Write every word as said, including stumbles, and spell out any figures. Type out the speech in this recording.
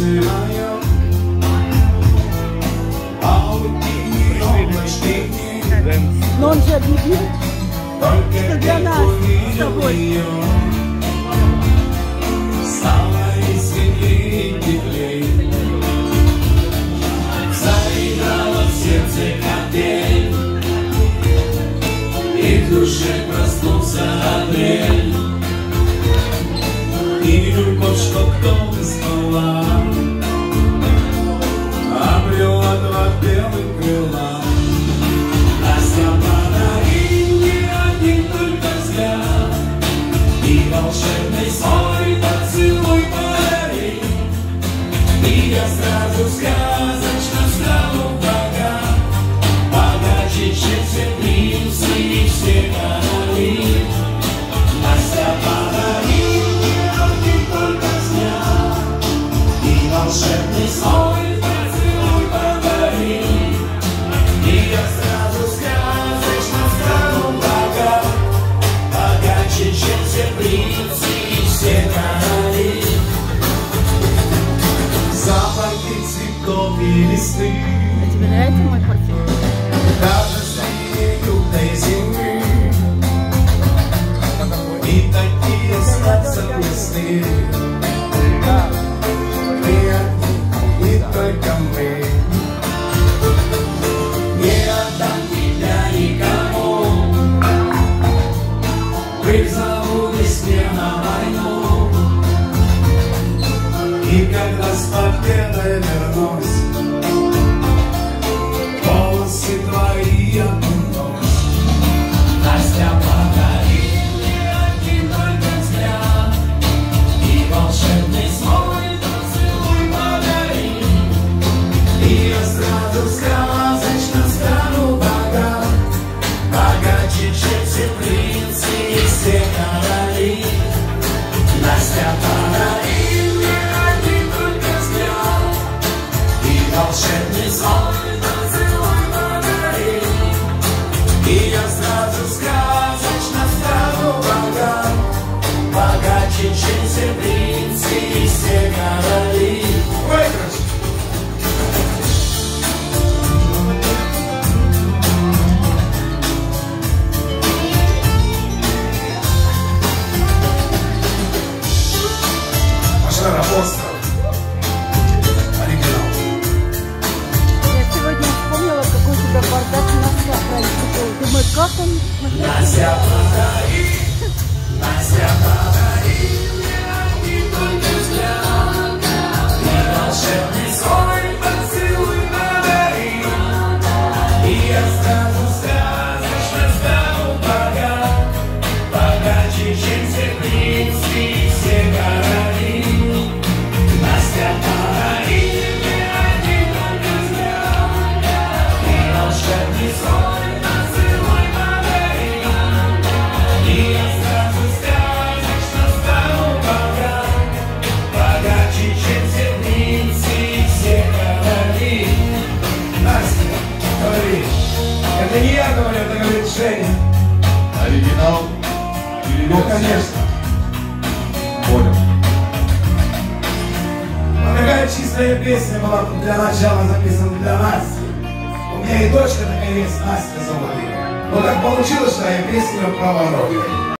моем, а у тени облачных дней. Но он же объявил, Только что для нас с тобой. Стало веселей и теплей. Заиграла в сердце капель, и в душе проснулся апрель. И любовь, что кто-то спала, обрела два белых крыла. Настя, подари мне один только взгляд, и волшебный свой поцелуй подари, и я сразу сказочно стану богат, богаче, чем все принцы и все короли. Настя, подари мне один только взгляд, и волшебный свой поцелуй подари, и я сразу сказочно стану богат, богаче, чем все принцы и все короли. Запахи цветов и листы, А тебе нравится мой парфюм? даже среди южной зимы, и такие снятся весны. Мы одни, и только мы. Не отдам тебя никому, призову весне на войну, и когда с победой вернусь, волосы твои окунусь. Настя, подари мне один только взгляд, и волшебный свой поцелуй подари, и я сразу сказочно стану богат, богаче, чем все принцы и все короли. Настя, подари мне один только взгляд, и волшебный свой поцелуй подари, и я сразу сказочно стану богат, богаче, чем все принцы и все короли. Выигрыш! Машина остров. Оригинал. Я сегодня вспомнила, какой у тебя бардак на носках раньше был. Думаю, как он... Настя, подари, Настя, подари мне один только взгляд, и волшебный свой поцелуй подари, и я сразу сказочно стану богат, богаче, чем все принцы и все короли. Настя, подари мне один только взгляд, и волшебный свой поцелуй подари, и я сразу сказочно стану богат, богаче, чем все принцы и все короли. Настя, говори. Это не я говорю, это говорит Женя. Оригинал? Ну, конечно. Понял. А такая чистая песня была тут для начала записана для Насти. У меня и дочка такая есть, Настя зовут ее. Но так получилось, что я песню проворовываю.